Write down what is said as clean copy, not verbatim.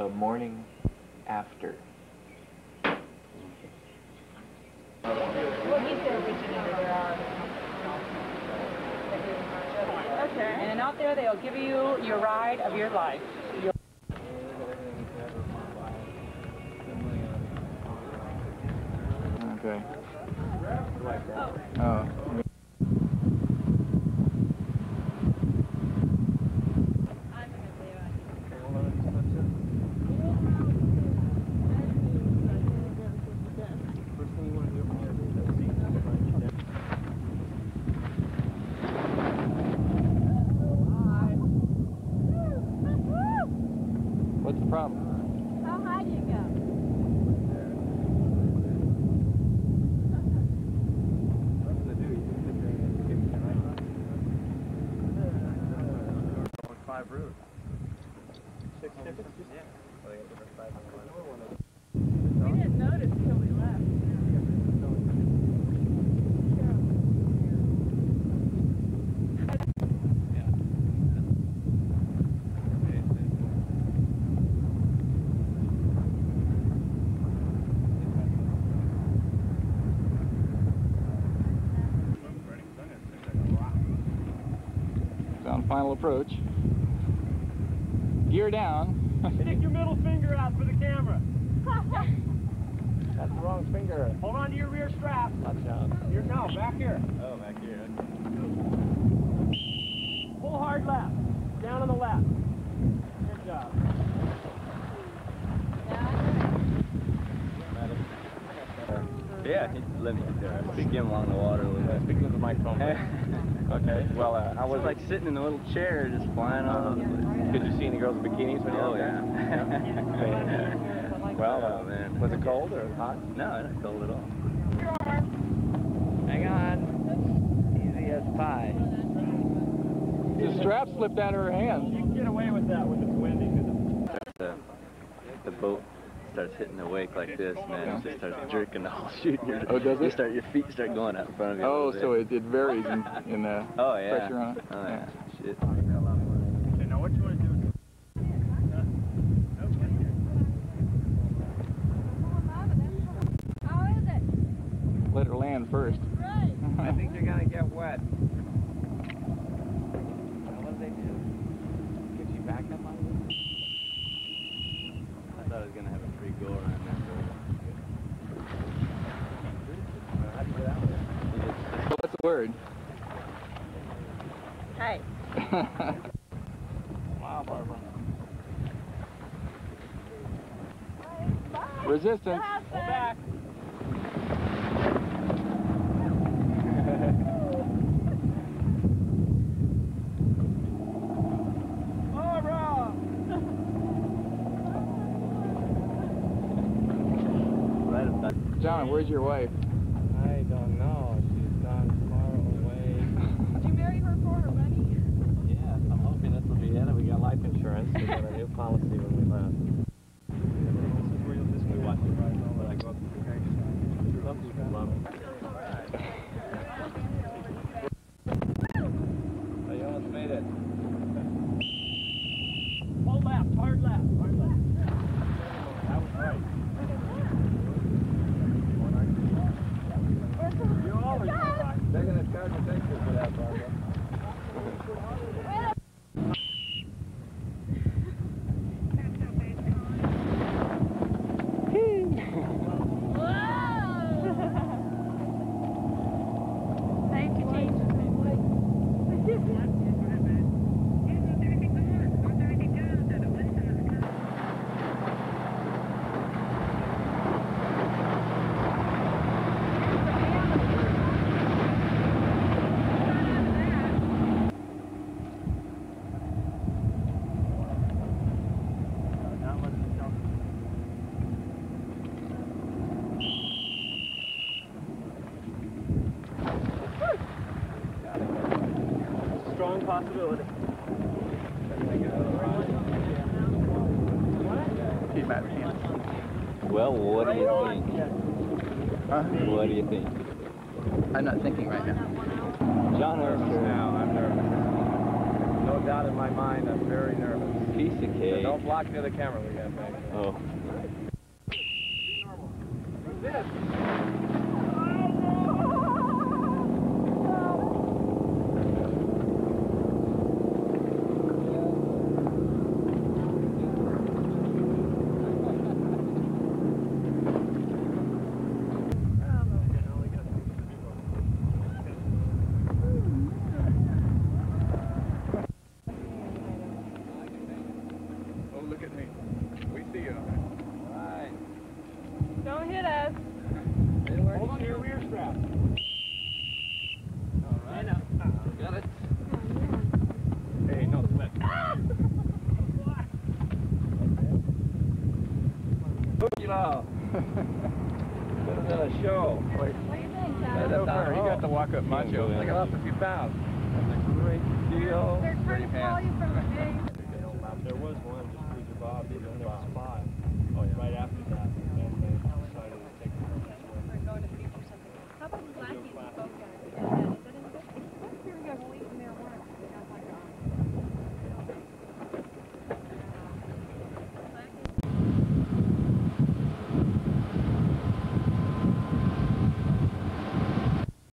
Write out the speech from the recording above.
the morning after. Well, he's the originator. Okay. And then out there, they'll give you your ride of your life. Okay. Oh. What's the problem? How high do you go? Five routes. 6 tickets? Yeah. We didn't notice till we left. It's on final approach. Gear down. Stick your middle finger out for the camera. That's the wrong finger. Hold on to your rear strap. Watch out. No, back here. Oh, back here. Pull hard left. Down on the left. Good job. Yeah, he let me speak him along the water a little bit. Speaking of the microphone. Okay, well, I was like sitting in a little chair just flying off. Did you see any girls in bikinis when you were Oh, there? yeah. Well, man. Was it cold or hot? No, not cold at all. Hang on. Easy as pie. The strap slipped out of her hand. You can get away with that when it's windy. The boat starts hitting the wake like this, man. It just starts jerking the whole chute. Oh, does it? Your feet start going out in front of you. Oh, so it varies in the oh, yeah. pressure on it. Oh, yeah. Shit. Okay, now what you want to do? How is it? Let her land first. Right. I think they're gonna get wet. What do they do? Gives you back up on it? I thought I was going to have a free go around there. So what's the word? Hey. Wow, Barbara. Resistance. Pull back. John, where's your wife? I don't know. She's gone far away. Did you marry her for her money? Yes, I'm hoping this will be it. We got life insurance. We got a new policy when we left. We watch the ride home when I go up to the crash. Some people love it. Oh, you almost made it. Pull left, hard left, hard left. That was right. You always go right. They're going to charge a picture for that, Barbara. Thank you, teacher. Strong possibility. Keep my hand. Well, what do you think? Huh? What do you think? I'm not thinking right now. John Armstrong. Now, I'm nervous. No doubt in my mind, I'm very nervous. Piece of cake. Don't block near the camera, we got back. Oh. Oh, look at me. We see you. Don't hit us. Hold on to your rear strap. Got it. Hey, no sweat. Kilo. Put it in a show. What do you think, Tom? That's over. You got the walk-up macho. I got off a few pounds. That's a great